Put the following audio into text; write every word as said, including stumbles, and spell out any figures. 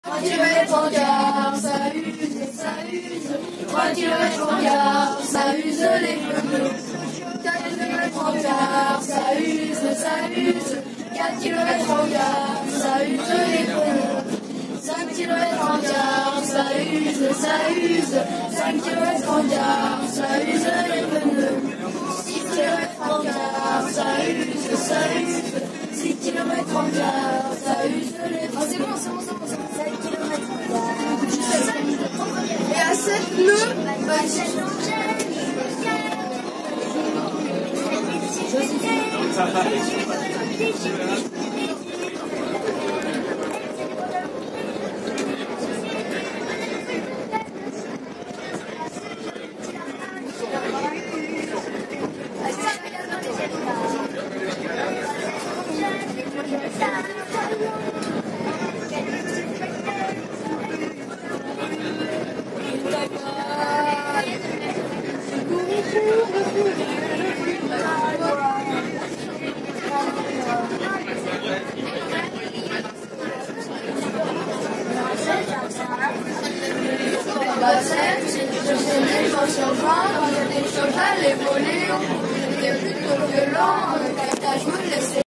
Trois kilomètres en gare, ça use, ça use. Trois kilomètres en gare, ça use les pneus. Quatre kilomètres en gare, ça use, ça use. Quatre kilomètres en gare, ça use les pneus. Cinq kilomètres en gare, ça use, ça use. Cinq kilomètres en gare, ça use les pneus. Six kilomètres en gare, ça use, ça use. Six kilomètres en gare, ça use les pneus. C'est bon, c'est bon, c'est bon, c'est bon. sept kilomètres en gare. Et à sept nœuds, bah, les volets, il est plutôt violent, quand t'as joué,